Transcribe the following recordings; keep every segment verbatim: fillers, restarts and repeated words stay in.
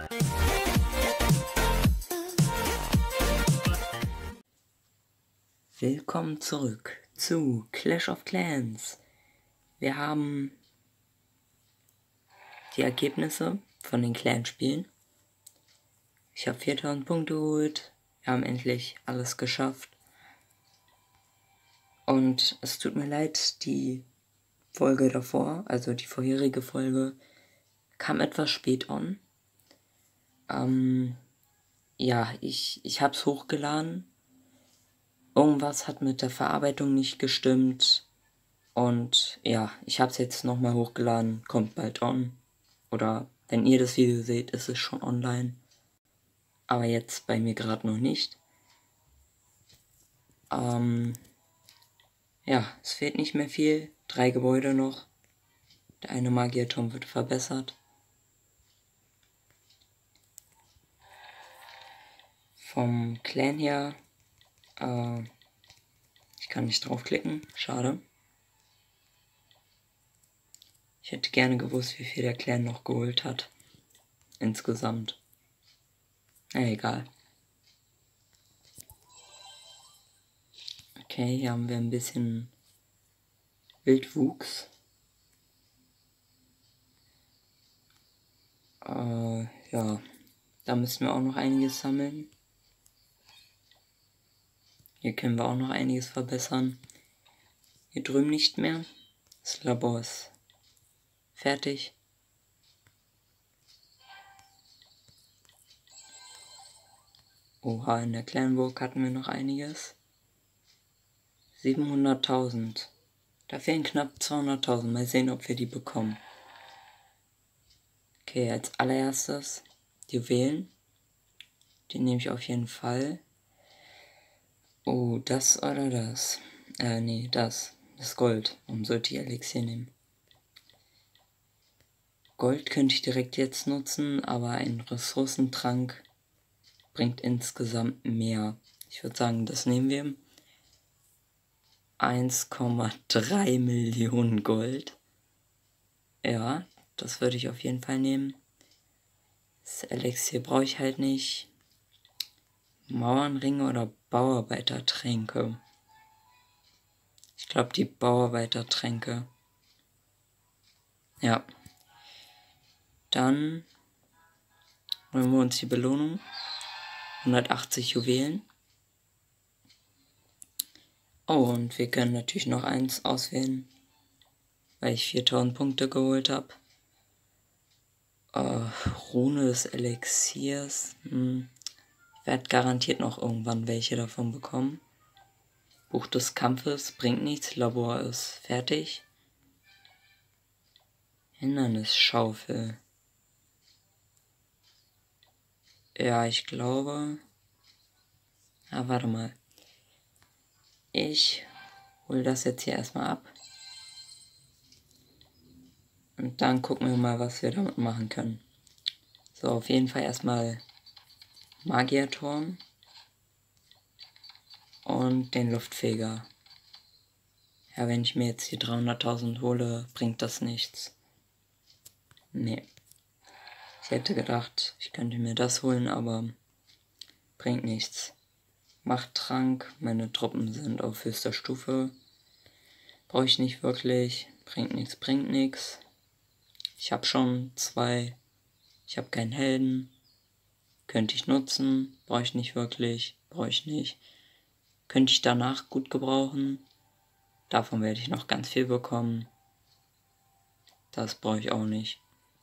Willkommen zurück zu Clash of Clans. Wir haben die Ergebnisse von den Clanspielen. Ich habe viertausend Punkte geholt. Wir haben endlich alles geschafft. Und es tut mir leid, die Folge davor, also die vorherige Folge, kam etwas spät on. Ähm, ja, ich, ich habe es hochgeladen. Irgendwas hat mit der Verarbeitung nicht gestimmt. Und ja, ich habe es jetzt nochmal hochgeladen. Kommt bald on. Oder wenn ihr das Video seht, ist es schon online. Aber jetzt bei mir gerade noch nicht. Ähm, ja, es fehlt nicht mehr viel. Drei Gebäude noch. Der eine Magierturm wird verbessert. Vom Clan her, äh, ich kann nicht draufklicken, schade. Ich hätte gerne gewusst, wie viel der Clan noch geholt hat. Insgesamt. Na egal. Okay, hier haben wir ein bisschen Wildwuchs. Äh, ja, da müssen wir auch noch einiges sammeln. Hier können wir auch noch einiges verbessern. Hier drüben nicht mehr. Das Labor ist fertig. Oha, in der Clanburg hatten wir noch einiges. siebenhunderttausend. Da fehlen knapp zweihunderttausend. Mal sehen, ob wir die bekommen. Okay, als allererstes die Juwelen. Die nehme ich auf jeden Fall. Oh, das oder das? Äh, nee, das. Das Gold. Warum sollte ich Elixier nehmen? Gold könnte ich direkt jetzt nutzen, aber ein Ressourcentrank bringt insgesamt mehr. Ich würde sagen, das nehmen wir. eins Komma drei Millionen Gold. Ja, das würde ich auf jeden Fall nehmen. Das Elixier brauche ich halt nicht. Mauernringe oder Bauarbeitertränke. Ich glaube, die Bauarbeitertränke. Ja. Dann holen wir uns die Belohnung. hundertachtzig Juwelen. Oh, und wir können natürlich noch eins auswählen, weil ich viertausend Punkte geholt habe. Äh, Rune des Elixiers. Hm. Ich werde garantiert noch irgendwann welche davon bekommen. Buch des Kampfes bringt nichts. Labor ist fertig. Hindernisschaufel. Ja, ich glaube... Ah, warte mal. Ich hole das jetzt hier erstmal ab. Und dann gucken wir mal, was wir damit machen können. So, auf jeden Fall erstmal Magierturm. Und den Luftfeger. Ja, wenn ich mir jetzt hier dreihunderttausend hole, bringt das nichts. Nee. Ich hätte gedacht, ich könnte mir das holen, aber bringt nichts. Machttrank, meine Truppen sind auf höchster Stufe. Brauche ich nicht wirklich. Bringt nichts, bringt nichts. Ich habe schon zwei. Ich habe keinen Helden. Könnte ich nutzen. Brauche ich nicht wirklich. Brauche ich nicht. Könnte ich danach gut gebrauchen. Davon werde ich noch ganz viel bekommen. Das brauche ich auch nicht.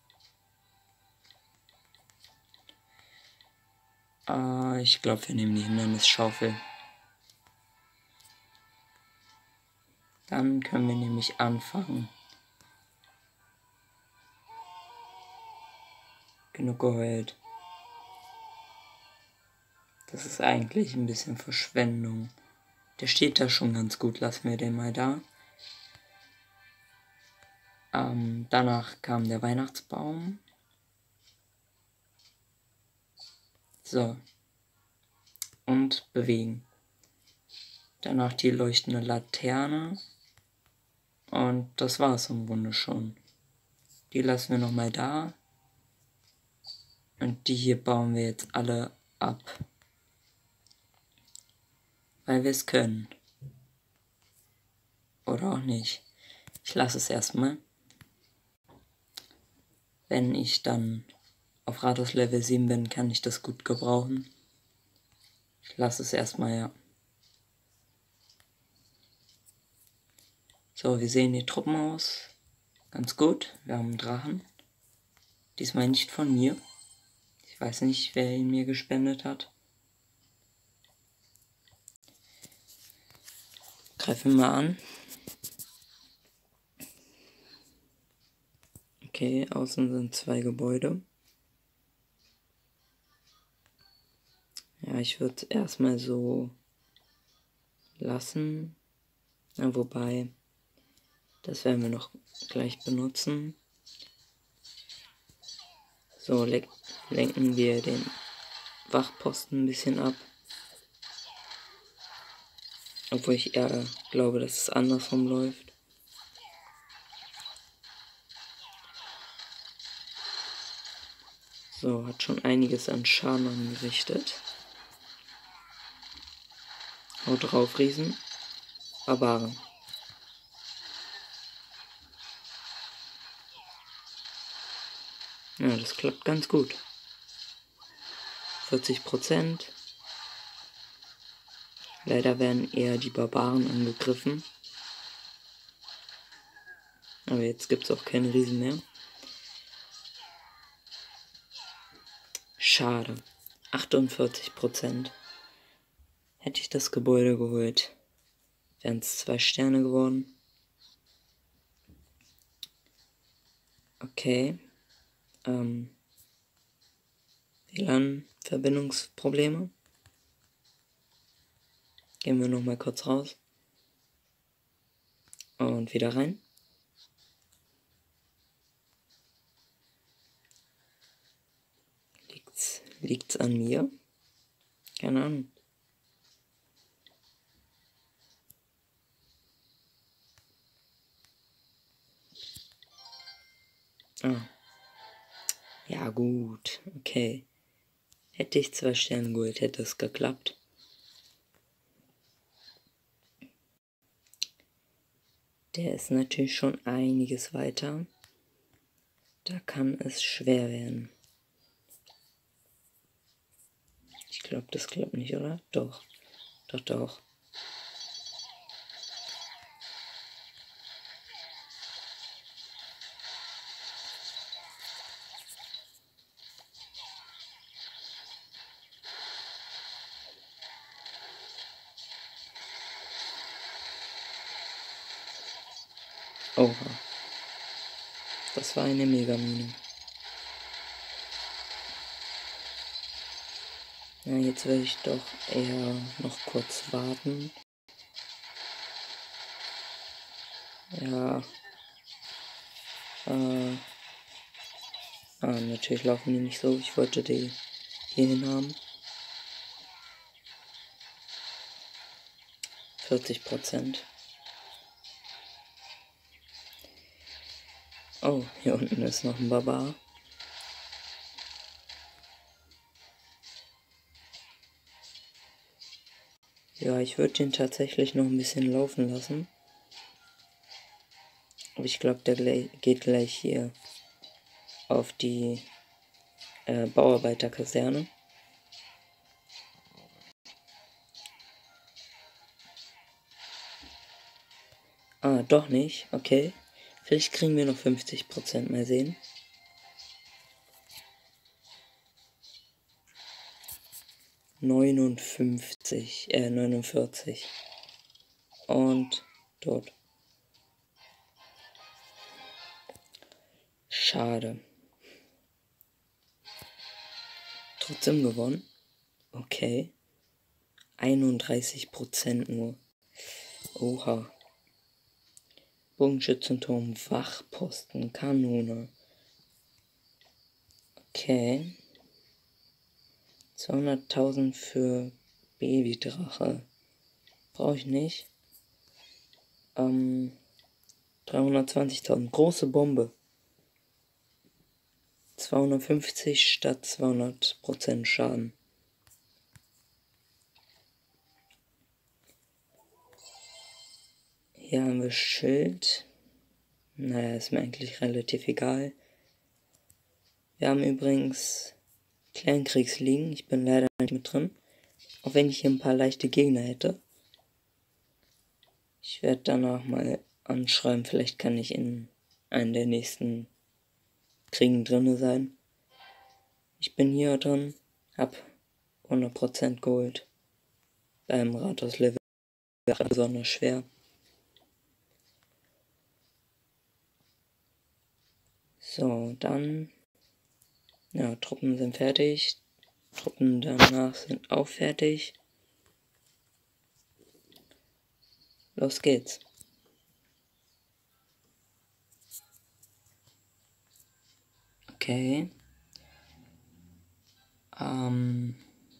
Äh, ich glaube, wir nehmen die Hindernisschaufel. Dann können wir nämlich anfangen. Genug geheult. Das ist eigentlich ein bisschen Verschwendung. Der steht da schon ganz gut, lassen wir den mal da. Ähm, danach kam der Weihnachtsbaum. So. Und bewegen. Danach die leuchtende Laterne. Und das war es im Grunde schon. Die lassen wir nochmal da. Und die hier bauen wir jetzt alle ab. Weil wir es können. Oder auch nicht. Ich lasse es erstmal. Wenn ich dann auf Rathaus Level sieben bin, kann ich das gut gebrauchen. Ich lasse es erstmal, ja. So, wie sehen die Truppen aus? Ganz gut. Wir haben einen Drachen. Diesmal nicht von mir. Ich weiß nicht, wer ihn mir gespendet hat. Greifen wir mal an. Okay, außen sind zwei Gebäude. Ja, ich würde es erstmal so lassen. Ja, wobei, das werden wir noch gleich benutzen. So, le lenken wir den Wachposten ein bisschen ab. Obwohl ich eher glaube, dass es andersrum läuft. So, hat schon einiges an Schaden angerichtet. Haut drauf, Riesen. Barbaren. Ja, das klappt ganz gut. vierzig Prozent. Leider werden eher die Barbaren angegriffen. Aber jetzt gibt es auch keine Riesen mehr. Schade. achtundvierzig Prozent. Hätte ich das Gebäude geholt, wären es zwei Sterne geworden. Okay. Ähm. W L A N-Verbindungsprobleme. Gehen wir noch mal kurz raus. Und wieder rein. Liegt's, liegt's an mir? Keine Ahnung. Ah. Ja gut, okay. Hätte ich zwei Sterne geholt, hätte es geklappt. Der ist natürlich schon einiges weiter. Da kann es schwer werden. Ich glaube, das klappt nicht, oder? Doch. Doch, doch. Oha. Das war eine Megamine. Ja, jetzt will ich doch eher noch kurz warten. Ja. Äh. Ah, natürlich laufen die nicht so. Ich wollte die hierhin haben. vierzig Prozent. Oh, hier unten ist noch ein Barbar. Ja, ich würde den tatsächlich noch ein bisschen laufen lassen. Aber ich glaube, der geht gleich hier auf die äh, Bauarbeiterkaserne. Ah, doch nicht. Okay. Vielleicht kriegen wir noch fünfzig Prozent. Mal sehen. neunundfünfzig, äh, neunundvierzig. Und tot. Schade. Trotzdem gewonnen. Okay. einunddreißig Prozent nur. Oha. Bogenschützenturm, Wachposten, Kanone. Okay. zweihunderttausend für Babydrache. Brauche ich nicht. Ähm, dreihundertzwanzigtausend. Große Bombe. zweihundertfünfzig statt zweihundert Prozent Schaden. Hier haben wir Schild. Naja, ist mir eigentlich relativ egal. Wir haben übrigens Kleinkriegsligen. Ich bin leider nicht mit drin. Auch wenn ich hier ein paar leichte Gegner hätte. Ich werde danach mal anschreiben. Vielleicht kann ich in einem der nächsten Kriegen drin sein. Ich bin hier drin. Hab hundert Prozent Gold. Beim Rathaus-Level besonders schwer. So, dann. Ja, Truppen sind fertig. Truppen danach sind auch fertig. Los geht's. Okay. Ähm.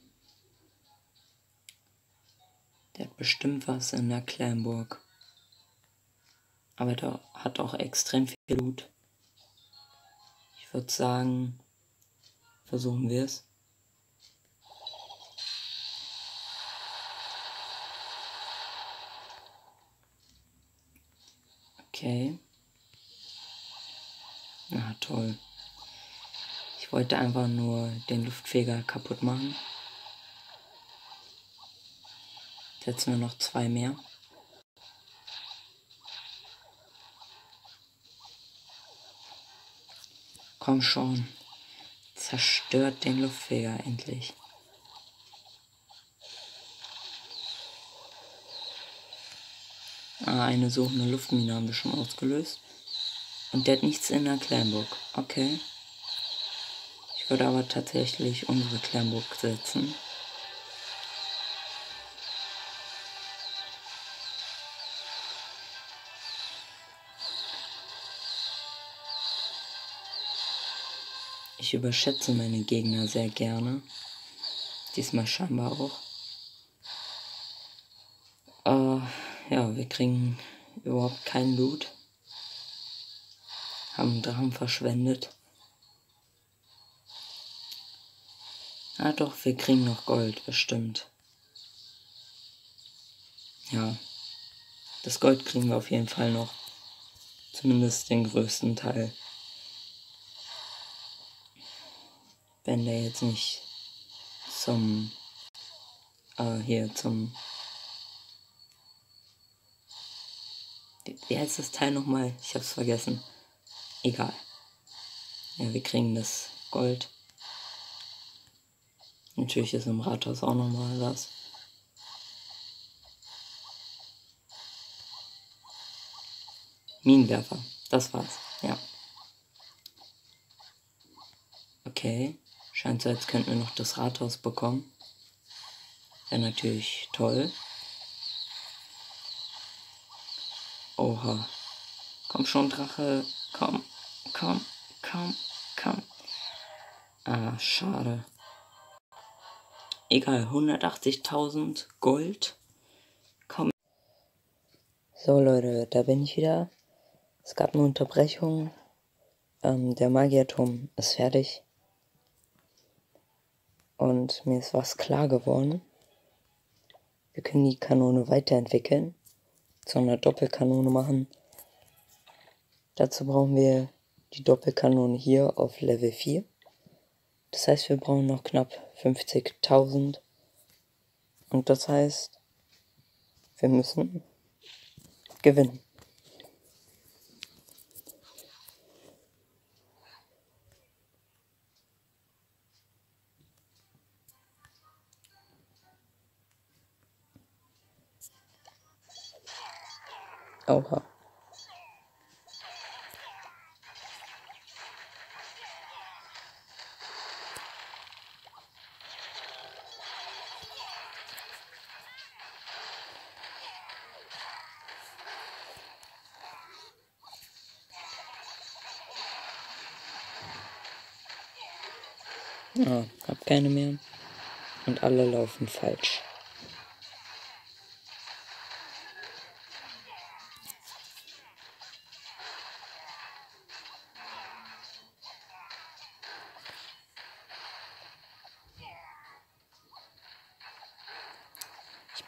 Der hat bestimmt was in der Kleinburg. Aber der hat auch extrem viel Loot. Ich würde sagen, versuchen wir es. Okay. Na toll. Ich wollte einfach nur den Luftfeger kaputt machen. Setzen wir noch zwei mehr. Komm schon. Zerstört den Luftfeger endlich. Ah, eine suchende Luftmine haben wir schon ausgelöst. Und der hat nichts in der Kleinburg. Okay. Ich würde aber tatsächlich unsere Kleinburg setzen. Ich überschätze meine Gegner sehr gerne. Diesmal scheinbar auch. Äh, ja, wir kriegen überhaupt keinen Loot. Haben Drachen verschwendet. Ah doch, wir kriegen noch Gold, bestimmt. Ja, das Gold kriegen wir auf jeden Fall noch. Zumindest den größten Teil. Wenn der jetzt nicht zum, äh, hier zum, wie heißt das Teil nochmal? Ich hab's vergessen. Egal. Ja, wir kriegen das Gold. Natürlich ist im Rathaus auch nochmal was. Minenwerfer, das war's, ja. Okay, scheint so, als könnten wir noch das Rathaus bekommen. Wäre natürlich toll. Oha. Komm schon, Drache. Komm, komm, komm, komm. Ah, schade. Egal, hundertachtzigtausend Gold. Komm. So Leute, da bin ich wieder. Es gab eine Unterbrechung. Ähm, der Magierturm ist fertig. Und mir ist was klar geworden. Wir können die Kanone weiterentwickeln. Zu einer Doppelkanone machen. Dazu brauchen wir die Doppelkanone hier auf Level vier. Das heißt, wir brauchen noch knapp fünfzigtausend. Und das heißt, wir müssen gewinnen. Oha. Ja, hab keine mehr. Und alle laufen falsch.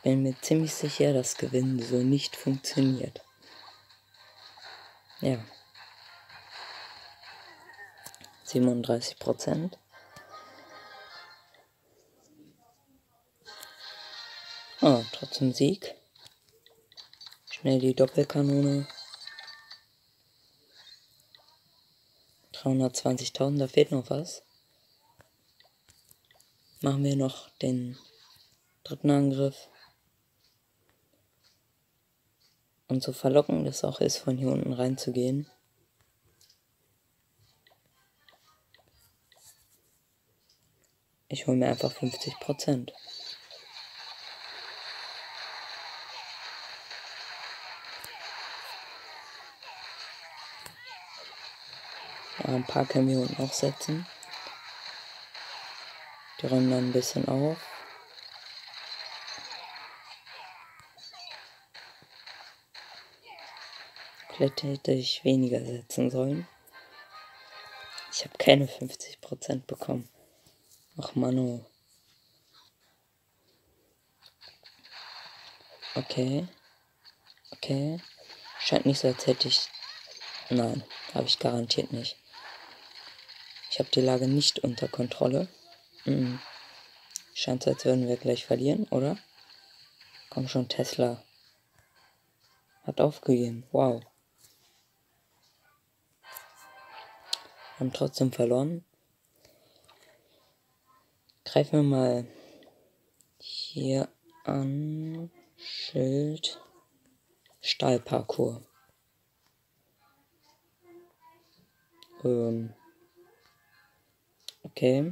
bin mir ziemlich sicher, dass Gewinnen so nicht funktioniert. Ja. siebenunddreißig Prozent. Ah, trotzdem Sieg. Schnell die Doppelkanone. dreihundertzwanzigtausend, da fehlt noch was. Machen wir noch den dritten Angriff. Und so verlockend es auch ist, von hier unten reinzugehen. Ich hole mir einfach fünfzig Prozent. Ja, ein paar können wir unten auch setzen. Die räumen dann ein bisschen auf. Vielleicht hätte ich weniger setzen sollen. Ich habe keine fünfzig Prozent bekommen. Ach Mano. Okay. Okay. Scheint nicht so, als hätte ich... Nein, habe ich garantiert nicht. Ich habe die Lage nicht unter Kontrolle. Mhm. Scheint so, als würden wir gleich verlieren, oder? Komm schon, Tesla. Hat aufgegeben. Wow. Haben trotzdem verloren. Greifen wir mal hier an. Schild. Stahlparcours. Ähm. Okay.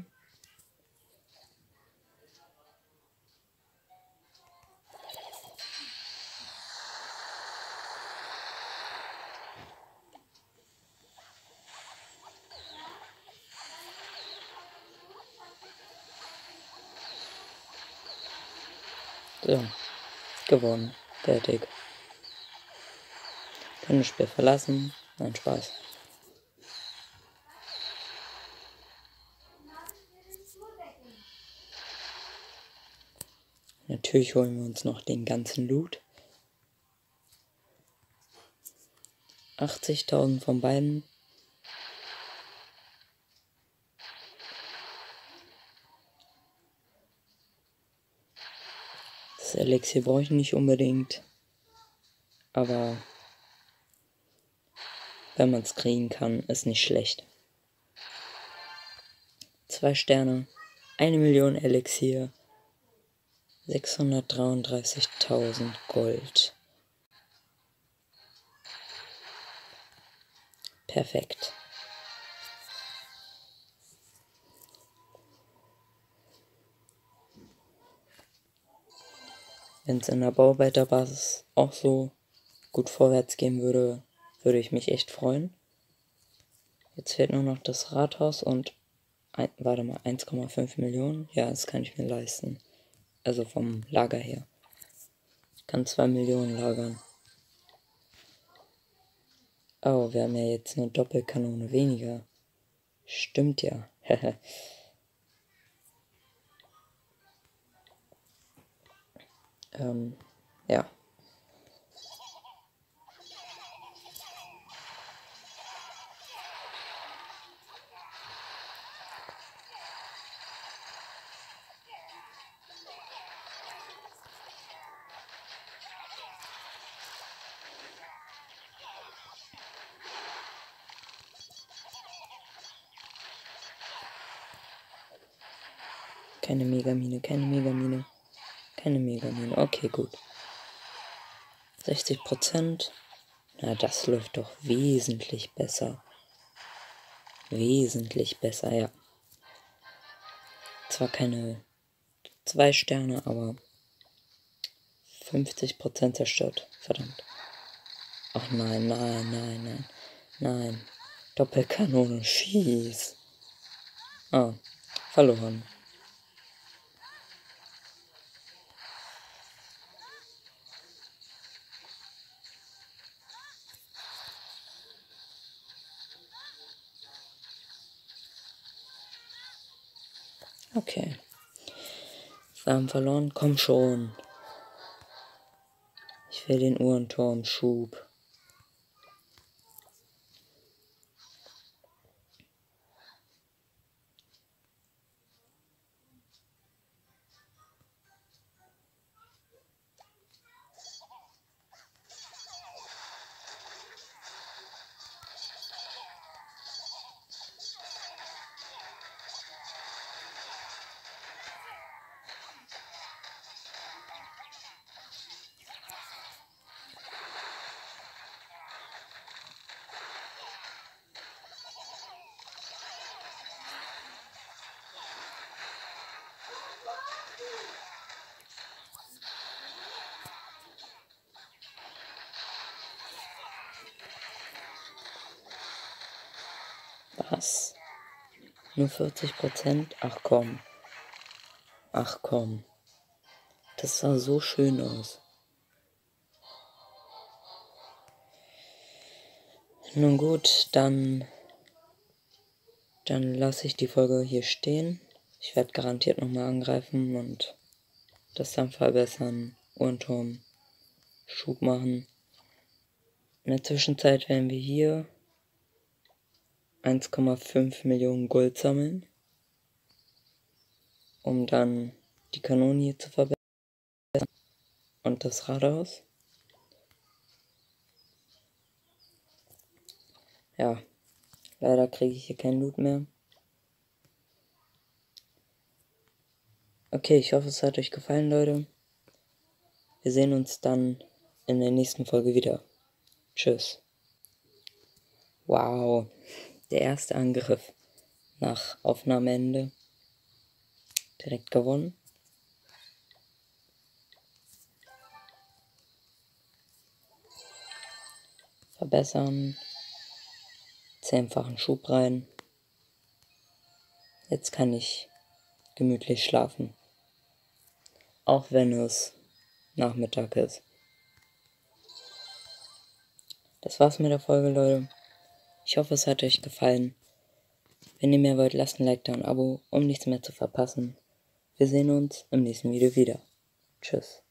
So. Gewonnen. Fertig. Können das Spiel verlassen. Nein, Spaß. Natürlich holen wir uns noch den ganzen Loot. achtzigtausend von beiden. Das Elixier brauche ich nicht unbedingt. Aber wenn man es kriegen kann, ist nicht schlecht. Zwei Sterne. Eine Million Elixier. sechshundertdreiunddreißigtausend Gold. Perfekt. Wenn es in der Bauarbeiterbasis auch so gut vorwärts gehen würde, würde ich mich echt freuen. Jetzt fehlt nur noch das Rathaus und, ein, warte mal, eins Komma fünf Millionen. Ja, das kann ich mir leisten. Also vom Lager her. Ich kann zwei Millionen lagern. Oh, wir haben ja jetzt eine Doppelkanone weniger. Stimmt ja. ähm, ja. Keine Megamine, keine Megamine. Keine Megamine. Okay, gut. sechzig Prozent. Na, das läuft doch wesentlich besser. Wesentlich besser, ja. Zwar keine zwei Sterne, aber fünfzig Prozent zerstört. Verdammt. Ach nein, nein, nein, nein. Nein. Doppelkanone, schieß. Ah, verloren. Okay. Wir haben verloren. Komm schon. Für den Uhrenturm-Schub. Was? Nur vierzig Prozent? Ach komm. Ach komm. Das sah so schön aus. Nun gut, dann, dann lasse ich die Folge hier stehen. Ich werde garantiert nochmal angreifen und das dann verbessern. Uhrenturm, Schub machen. In der Zwischenzeit werden wir hier eins Komma fünf Millionen Gold sammeln, um dann die Kanone hier zu verbessern und das Rathaus. Ja, leider kriege ich hier kein Loot mehr. Okay, ich hoffe, es hat euch gefallen, Leute. Wir sehen uns dann in der nächsten Folge wieder. Tschüss. Wow, der erste Angriff nach Aufnahmeende. Direkt gewonnen. Verbessern. Zehnfachen Schub rein. Jetzt kann ich gemütlich schlafen. Auch wenn es Nachmittag ist. Das war's mit der Folge, Leute. Ich hoffe, es hat euch gefallen. Wenn ihr mehr wollt, lasst ein Like da und ein Abo, um nichts mehr zu verpassen. Wir sehen uns im nächsten Video wieder. Tschüss.